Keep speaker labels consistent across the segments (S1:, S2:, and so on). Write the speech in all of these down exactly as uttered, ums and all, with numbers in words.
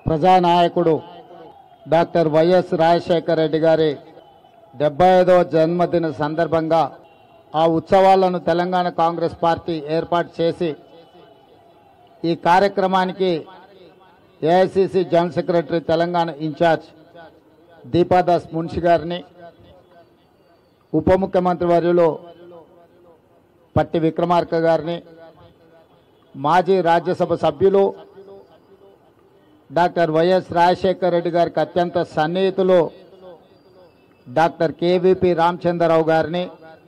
S1: ప్రజానాయకుడు doctor YS Rajasekhara Reddy గారి డెబ్బై ఐదవ జన్మదిన సందర్భంగా ఆ ఉత్సవాలను తెలంగాణ కాంగ్రెస్ పార్టీ ఏర్పాటు చేసి ఈ కార్యక్రమానికి AICC general secretary Telangana incharge Deepa Das Munshi గారిని, ఉప ముఖ్యమంత్రి వర్యులు పట్టి విక్రమార్క గారిని, మాజీ రాజ్యసభ సభ్యులు డాక్టర్ వైఎస్ రాజశేఖర రెడ్డి గారికి అత్యంత సన్నిహితులు డాక్టర్ కేవీపీ రామచంద్రరావు గారిని,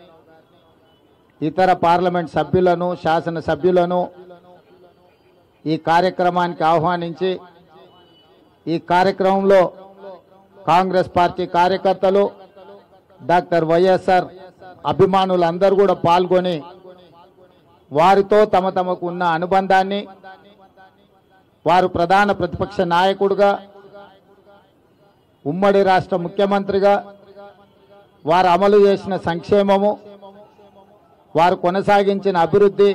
S1: ఇతర పార్లమెంట్ సభ్యులను, శాసన సభ్యులను ఈ కార్యక్రమానికి ఆహ్వానించి ఈ కార్యక్రమంలో కాంగ్రెస్ పార్టీ కార్యకర్తలు, డాక్టర్ వైఎస్ఆర్ అభిమానులందరూ కూడా పాల్గొని వారితో తమ తమకు ఉన్న అనుబంధాన్ని, వారు ప్రధాన ప్రతిపక్ష నాయకుడిగా, ఉమ్మడి రాష్ట్ర ముఖ్యమంత్రిగా వారు అమలు చేసిన సంక్షేమము, వారు కొనసాగించిన అభివృద్ధి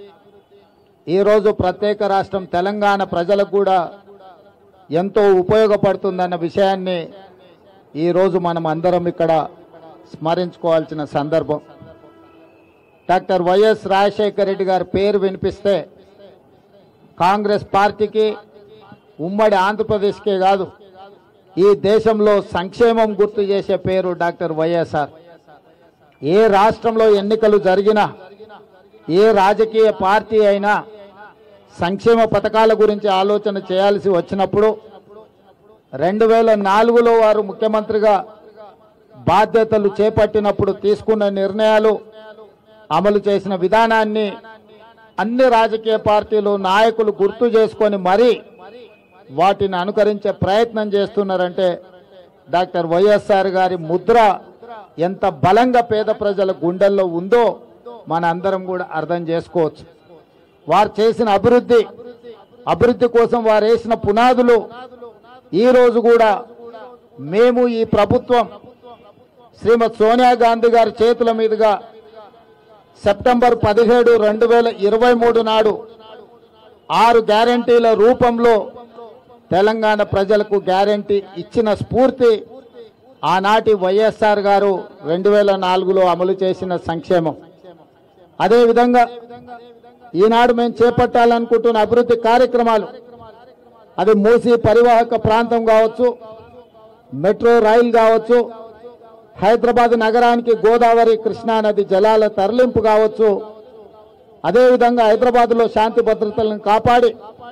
S1: ఈరోజు ప్రత్యేక రాష్ట్రం తెలంగాణ ప్రజలకు కూడా ఎంతో ఉపయోగపడుతుందన్న విషయాన్ని ఈరోజు మనం అందరం ఇక్కడ స్మరించుకోవాల్సిన సందర్భం. డాక్టర్ వైఎస్ రాజశేఖర రెడ్డి గారి పేరు వినిపిస్తే కాంగ్రెస్ పార్టీకి, ఉమ్మడి ఆంధ్రప్రదేశ్కే కాదు ఈ దేశంలో సంక్షేమం గుర్తు చేసే పేరు డాక్టర్ వైఎస్ఆర్. ఏ రాష్ట్రంలో ఎన్నికలు జరిగినా, ఏ రాజకీయ పార్టీ అయినా సంక్షేమ పథకాల గురించి ఆలోచన చేయాల్సి వచ్చినప్పుడు రెండు వేల నాలుగులో వారు ముఖ్యమంత్రిగా బాధ్యతలు చేపట్టినప్పుడు తీసుకున్న నిర్ణయాలు, అమలు చేసిన విధానాన్ని అన్ని రాజకీయ పార్టీలు నాయకులు గుర్తు చేసుకొని మరీ వాటిని అనుకరించే ప్రయత్నం చేస్తున్నారంటే డాక్టర్ వైఎస్ఆర్ గారి ముద్ర ఎంత బలంగా పేద ప్రజల గుండెల్లో ఉందో మన అందరం కూడా అర్థం చేసుకోవచ్చు. వారు చేసిన అభివృద్ధి అభివృద్ధి కోసం వారు వేసిన పునాదులు ఈరోజు కూడా మేము ఈ ప్రభుత్వం శ్రీమతి సోనియా గాంధీ గారి చేతుల మీదుగా సెప్టెంబర్ పదిహేడు రెండు వేల ఇరవై మూడు నాడు ఆరు గ్యారంటీల రూపంలో తెలంగాణ ప్రజలకు గ్యారంటీ ఇచ్చిన స్ఫూర్తి ఆనాటి వైఎస్ఆర్ గారు రెండు వేల నాలుగులో అమలు చేసిన సంక్షేమం. అదేవిధంగా ఈనాడు మేము చేపట్టాలనుకుంటున్న అభివృద్ధి కార్యక్రమాలు, అది మూసీ పరివాహక ప్రాంతం కావచ్చు, మెట్రో రైలు కావచ్చు, హైదరాబాద్ నగరానికి గోదావరి కృష్ణా నది జలాల తరలింపు కావచ్చు, అదేవిధంగా హైదరాబాద్లో శాంతి భద్రతలను కాపాడి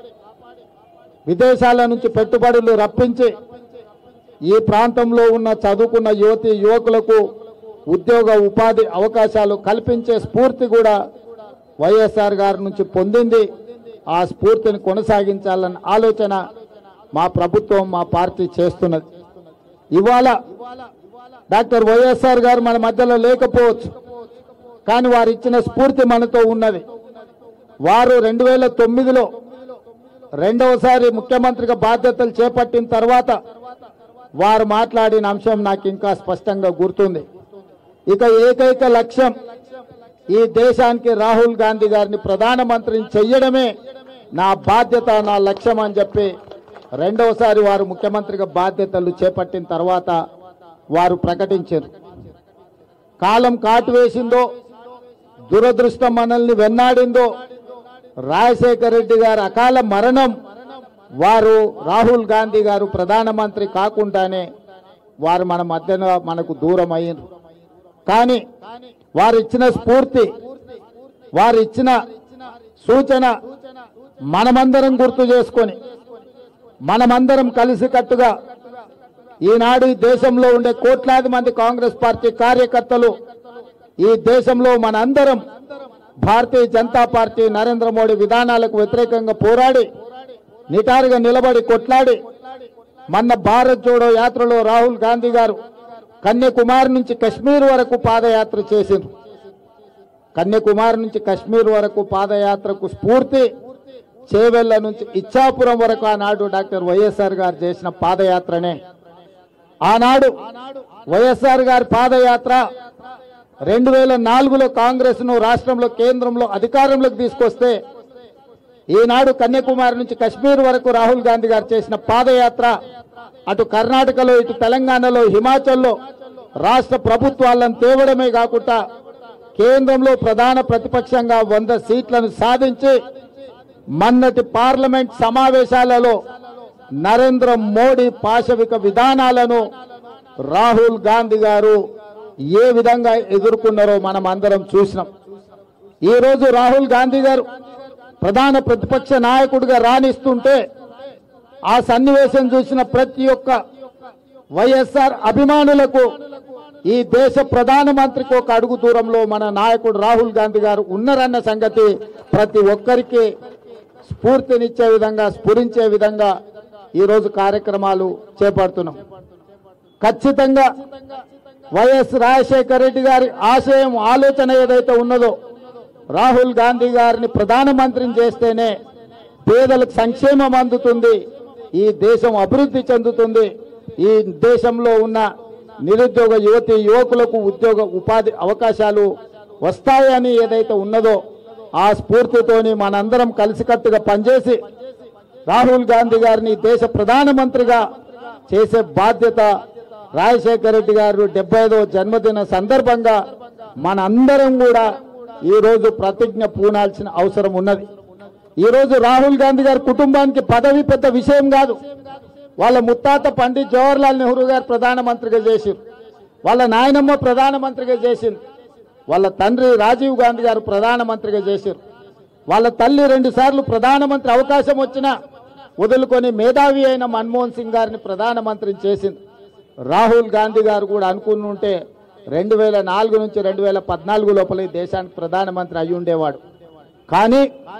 S1: విదేశాల నుంచి పెట్టుబడులు రప్పించి ఈ ప్రాంతంలో ఉన్న చదువుకున్న యువతి యువకులకు ఉద్యోగ ఉపాధి అవకాశాలు కల్పించే స్ఫూర్తి కూడా వైఎస్ఆర్ గారి నుంచి పొందింది. ఆ స్ఫూర్తిని కొనసాగించాలన్న ఆలోచన మా ప్రభుత్వం, మా పార్టీ చేస్తున్నది. ఇవాళ డాక్టర్ వైఎస్ఆర్ గారు మన మధ్యలో లేకపోవచ్చు, కానీ వారు ఇచ్చిన స్ఫూర్తి మనతో ఉన్నది. వారు రెండు వేల తొమ్మిదిలో రెండవసారి ముఖ్యమంత్రిగా బాధ్యతలు చేపట్టిన తర్వాత వారు మాట్లాడిన అంశం నాకు ఇంకా స్పష్టంగా గుర్తుంది. ఇక ఏకైక లక్ష్యం ఈ దేశానికి రాహుల్ గాంధీ గారిని ప్రధానమంత్రిని చెయ్యడమే నా బాధ్యత, నా లక్ష్యం అని చెప్పి రెండవసారి వారు ముఖ్యమంత్రిగా బాధ్యతలు చేపట్టిన తర్వాత వారు ప్రకటించారు. కాలం కాటు వేసిందో, దురదృష్టం మనల్ని వెన్నాడిందో, రాజశేఖర రెడ్డి గారి అకాల మరణం వారు రాహుల్ గాంధీ గారు ప్రధానమంత్రి కాకుండానే వారు మన మధ్యన మనకు దూరం అయ్యారు. కానీ వారు ఇచ్చిన స్ఫూర్తి, వారు ఇచ్చిన సూచన మనమందరం గుర్తు చేసుకొని మనమందరం కలిసికట్టుగా ఈనాడు ఈ దేశంలో ఉండే కోట్లాది మంది కాంగ్రెస్ పార్టీ కార్యకర్తలు, ఈ దేశంలో మనందరం భారతీయ జనతా పార్టీ నరేంద్ర మోడీ విధానాలకు వ్యతిరేకంగా పోరాడి నిటారుగా నిలబడి కొట్లాడి మొన్న భారత్ జోడో యాత్రలో రాహుల్ గాంధీ గారు కన్యాకుమారి నుంచి కశ్మీర్ వరకు పాదయాత్ర చేసింది. కన్యాకుమారి నుంచి కశ్మీర్ వరకు పాదయాత్రకు స్ఫూర్తి చేవెళ్ల నుంచి ఇచ్చాపురం వరకు ఆనాడు డాక్టర్ వైఎస్ఆర్ గారు చేసిన పాదయాత్రనే. ఆనాడు వైఎస్ఆర్ గారి పాదయాత్ర రెండు వేల నాలుగులో కాంగ్రెస్ ను రాష్ట్రంలో కేంద్రంలో అధికారంలోకి తీసుకొస్తే ఈనాడు కన్యాకుమారి నుంచి కశ్మీర్ వరకు రాహుల్ గాంధీ గారు చేసిన పాదయాత్ర అటు కర్ణాటకలో ఇటు తెలంగాణలో హిమాచల్లో రాష్ట్ర ప్రభుత్వాలను తేవడమే కాకుండా కేంద్రంలో ప్రధాన ప్రతిపక్షంగా వంద సీట్లను సాధించి మొన్నటి పార్లమెంట్ సమావేశాలలో నరేంద్ర మోడీ పాశవిక విధానాలను రాహుల్ గాంధీ గారు ఏ విధంగా ఎదుర్కొన్నారో మనం అందరం చూసినాం. ఈరోజు రాహుల్ గాంధీ గారు ప్రధాన ప్రతిపక్ష నాయకుడిగా రాణిస్తుంటే ఆ సన్నివేశం చూసిన ప్రతి ఒక్క వైఎస్ఆర్ అభిమానులకు ఈ దేశ ప్రధానమంత్రికి ఒక అడుగు దూరంలో మన నాయకుడు రాహుల్ గాంధీ గారు ఉన్నారన్న సంగతి ప్రతి ఒక్కరికి స్ఫూర్తినిచ్చే విధంగా స్ఫురించే విధంగా ఈరోజు కార్యక్రమాలు చేపడుతున్నాం. ఖచ్చితంగా వైఎస్ రాజశేఖర రెడ్డి గారి ఆశయం ఆలోచన ఏదైతే ఉన్నదో రాహుల్ గాంధీ గారిని ప్రధానమంత్రిని చేస్తేనే పేదలకు సంక్షేమం అందుతుంది, ఈ దేశం అభివృద్ధి చెందుతుంది, ఈ దేశంలో ఉన్న నిరుద్యోగ యువతి యువకులకు ఉద్యోగ ఉపాధి అవకాశాలు వస్తాయని ఏదైతే ఉన్నదో ఆ స్ఫూర్తితోని మనందరం కలిసికట్టుగా పనిచేసి రాహుల్ గాంధీ గారిని దేశ ప్రధానమంత్రిగా చేసే బాధ్యత రాజశేఖర రెడ్డి గారు డెబ్బై ఐదవ జన్మదిన సందర్భంగా మనందరం కూడా ఈరోజు ప్రతిజ్ఞ పూనాల్సిన అవసరం ఉన్నది. ఈరోజు రాహుల్ గాంధీ గారి కుటుంబానికి పదవి పెద్ద విషయం కాదు. వాళ్ళ ముత్తాత పండిత్ జవహర్లాల్ నెహ్రూ గారు ప్రధానమంత్రిగా చేసింది, వాళ్ళ నాయనమ్మ ప్రధానమంత్రిగా చేసింది, వాళ్ళ తండ్రి రాజీవ్ గాంధీ గారు ప్రధానమంత్రిగా చేశారు, వాళ్ళ తల్లి రెండు సార్లు ప్రధానమంత్రి అవకాశం వచ్చినా వదులుకొని మేధావి అయిన మన్మోహన్ సింగ్ గారిని ప్రధానమంత్రిని చేసింది. రాహుల్ గాంధీ గారు కూడా అనుకుని ఉంటే రెండు వేల నాలుగు నుంచి రెండు వేల పద్నాలుగు లోపల ఈ దేశానికి ప్రధానమంత్రి అయి ఉండేవాడు. కానీ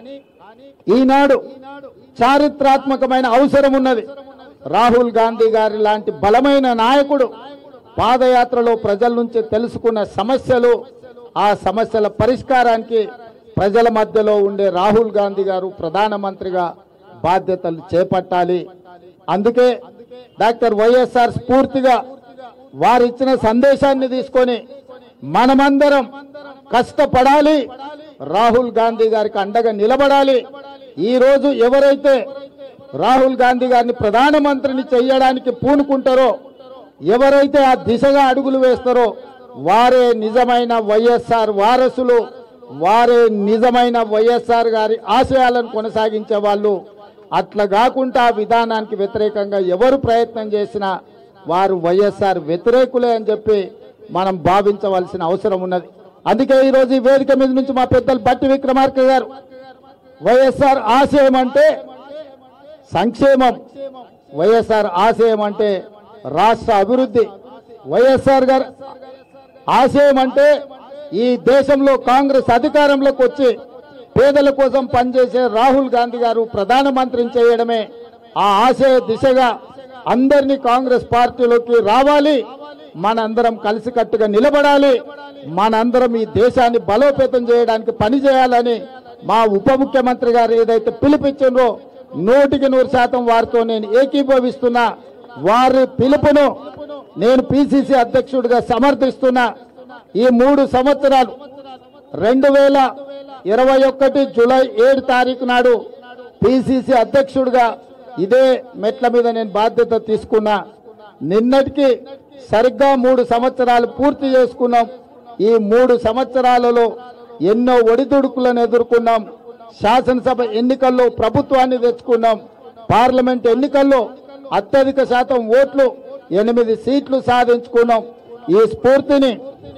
S1: ఈనాడు చారిత్రాత్మకమైన అవసరం ఉన్నది. రాహుల్ గాంధీ గారి లాంటి బలమైన నాయకుడు పాదయాత్రలో ప్రజల నుంచి తెలుసుకున్న సమస్యలు, ఆ సమస్యల పరిష్కారానికి ప్రజల మధ్యలో ఉండే రాహుల్ గాంధీ గారు ప్రధానమంత్రిగా బాధ్యతలు చేపట్టాలి. అందుకే డాక్టర్ వైఎస్ఆర్ స్ఫూర్తిగా వారిచ్చిన సందేశాన్ని తీసుకొని మనమందరం కష్టపడాలి, రాహుల్ గాంధీ గారికి అండగా నిలబడాలి. ఈ రోజు ఎవరైతే రాహుల్ గాంధీ గారిని ప్రధానమంత్రిని చేయడానికి పూనుకుంటారో, ఎవరైతే ఆ దిశగా అడుగులు వేస్తారో వారే నిజమైన వైఎస్ఆర్ వారసులు, వారే నిజమైన వైఎస్ఆర్ గారి ఆశయాలను కొనసాగించే వాళ్ళు. అట్లా కాకుండా ఆ విధానానికి వ్యతిరేకంగా ఎవరు ప్రయత్నం చేసినా వారు వైఎస్ఆర్ వ్యతిరేకులే అని చెప్పి మనం భావించవలసిన అవసరం ఉన్నది. అందుకే ఈరోజు ఈ వేదిక మీద నుంచి మా పెద్దలు బట్టి విక్రమార్క గారు వైఎస్ఆర్ ఆశయం అంటే సంక్షేమం, వైఎస్ఆర్ ఆశయం అంటే రాష్ట్ర అభివృద్ధి, వైఎస్ఆర్ గారు ఆశయం అంటే ఈ దేశంలో కాంగ్రెస్ అధికారంలోకి వచ్చి పేదల కోసం పనిచేసే రాహుల్ గాంధీ గారు ప్రధానమంత్రిని చేయడమే. ఆ ఆశయ దిశగా అందరినీ కాంగ్రెస్ పార్టీలోకి రావాలి, మనందరం కలిసికట్టుగా నిలబడాలి, మనందరం ఈ దేశాన్ని బలోపేతం చేయడానికి పనిచేయాలని మా ఉప ముఖ్యమంత్రి గారు ఏదైతే పిలుపిచ్చిండ్రో నూటికి నూరు శాతం వారితో నేను ఏకీభవిస్తున్నా. వారి పిలుపును నేను పిసిసి అధ్యక్షుడిగా సమర్థిస్తున్నా. ఈ మూడు సంవత్సరాలు రెండు వేల ఇరవై ఒకటి జూలై ఏడు తారీఖు నాడు పిసిసి అధ్యక్షుడిగా ఇదే మెట్ల మీద నేను బాధ్యత తీసుకున్నా. నిన్నటికి సరిగ్గా మూడు సంవత్సరాలు పూర్తి చేసుకున్నాం. ఈ మూడు సంవత్సరాలలో ఎన్నో ఒడిదుడుకులను ఎదుర్కొన్నాం. శాసనసభ ఎన్నికల్లో ప్రభుత్వాన్ని తెచ్చుకున్నాం. పార్లమెంట్ ఎన్నికల్లో అత్యధిక శాతం ఓట్లు ఎనిమిది సీట్లు సాధించుకున్నాం. ఈ స్ఫూర్తిని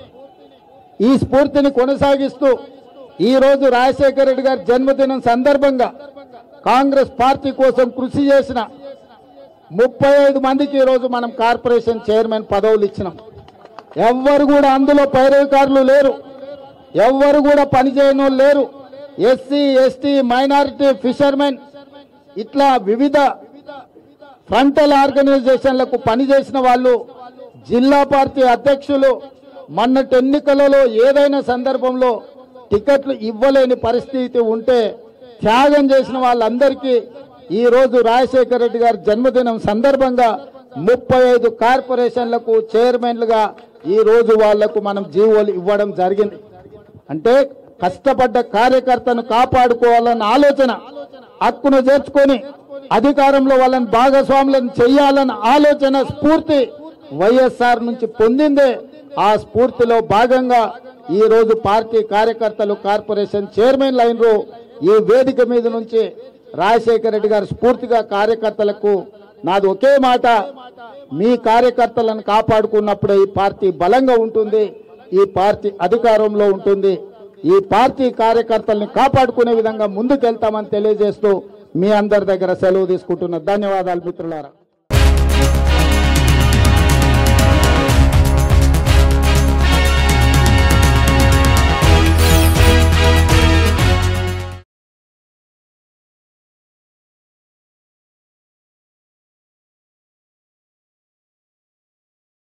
S1: ఈ స్ఫూర్తిని కొనసాగిస్తూ ఈ రోజు రాజశేఖర రెడ్డి గారి జన్మదినం సందర్భంగా కాంగ్రెస్ పార్టీ కోసం కృషి చేసిన ముప్పై ఐదు మందికి ఈరోజు మనం కార్పొరేషన్ చైర్మన్ పదవులు ఇచ్చినాం. ఎవ్వరు కూడా అందులో పైరవికారులు లేరు, ఎవ్వరు కూడా పనిచేయని లేరు. ఎస్సీ ఎస్టీ మైనారిటీ ఫిషర్మెన్ ఇట్లా వివిధ ఫ్రంటల్ ఆర్గనైజేషన్లకు పనిచేసిన వాళ్ళు, జిల్లా పార్టీ అధ్యక్షులు, మొన్నటి ఎన్నికలలో ఏదైనా సందర్భంలో టికెట్లు ఇవ్వలేని పరిస్థితి ఉంటే త్యాగం చేసిన వాళ్ళందరికీ ఈ రోజు రాజశేఖర రెడ్డి గారి జన్మదినం సందర్భంగా ముప్పై ఐదు కార్పొరేషన్లకు చైర్మన్లుగా ఈ రోజు వాళ్లకు మనం జీవోలు ఇవ్వడం జరిగింది. అంటే కష్టపడ్డ కార్యకర్తను కాపాడుకోవాలన్న ఆలోచన హక్కును చేర్చుకొని అధికారంలో వాళ్ళని భాగస్వాములను చేయాలన్న ఆలోచన స్ఫూర్తి వైఎస్ఆర్ నుంచి పొందిందే. ఆ స్ఫూర్తిలో భాగంగా ఈ రోజు పార్టీ కార్యకర్తలు కార్పొరేషన్ చైర్మన్ లైన్లో ఈ వేదిక మీద నుంచి రాజశేఖర రెడ్డి గారు స్ఫూర్తిగా కార్యకర్తలకు నాది ఒకే మాట, మీ కార్యకర్తలను కాపాడుకున్నప్పుడే ఈ పార్టీ బలంగా ఉంటుంది, ఈ పార్టీ అధికారంలో ఉంటుంది. ఈ పార్టీ కార్యకర్తల్ని కాపాడుకునే విధంగా ముందుకెళ్తామని తెలియజేస్తూ మీ అందరి దగ్గర సెలవు తీసుకుంటున్నా. ధన్యవాదాలు మిత్రులారా.